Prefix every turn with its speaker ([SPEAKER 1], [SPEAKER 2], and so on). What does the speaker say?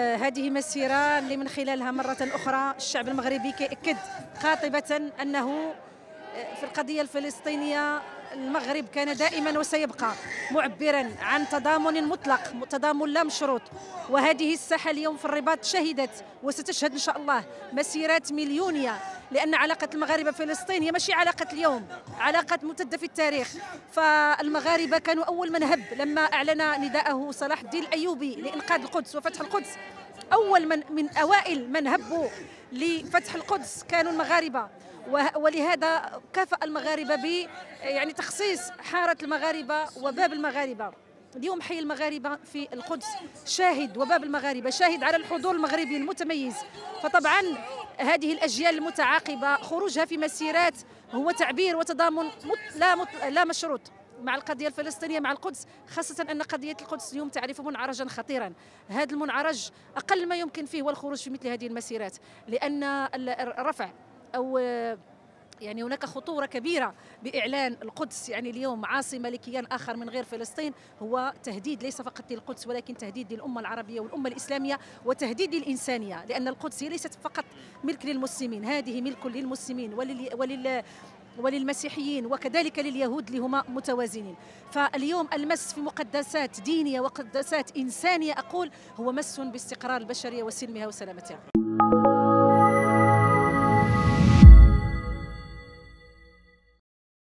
[SPEAKER 1] هذه مسيرة اللي من خلالها مرة أخرى الشعب المغربي كيأكد قاطبة أنه في القضية الفلسطينية المغرب كان دائما وسيبقى معبرا عن تضامن مطلق، تضامن لا مشروط. وهذه الساحة اليوم في الرباط شهدت وستشهد إن شاء الله مسيرات مليونية، لأن علاقة المغاربة بفلسطين هي ماشي علاقة اليوم، علاقة ممتدة في التاريخ. فالمغاربة كانوا أول من هب لما أعلن نداءه صلاح الدين الأيوبي لإنقاذ القدس وفتح القدس. أول من أوائل من هبوا لفتح القدس كانوا المغاربة، ولهذا كافأ المغاربة ب يعني تخصيص حارة المغاربة وباب المغاربة. اليوم حي المغاربة في القدس شاهد، وباب المغاربة شاهد على الحضور المغربي المتميز. فطبعا هذه الأجيال المتعاقبة خروجها في مسيرات هو تعبير وتضامن لا مشروط مع القضية الفلسطينية، مع القدس، خاصة أن قضية القدس اليوم تعرف منعرجا خطيرا. هذا المنعرج أقل ما يمكن فيه هو الخروج في مثل هذه المسيرات، لأن الرفع أو يعني هناك خطورة كبيرة بإعلان القدس يعني اليوم عاصمة لكيان آخر من غير فلسطين، هو تهديد ليس فقط للقدس ولكن تهديد للأمة العربية والأمة الإسلامية وتهديد للإنسانية، لأن القدس هي ليست فقط ملك للمسلمين، هذه ملك للمسلمين وللمسيحيين وكذلك لليهود اللي هما متوازنين. فاليوم المس في مقدسات دينية ومقدسات إنسانية أقول هو مس باستقرار البشرية وسلمها وسلامتها.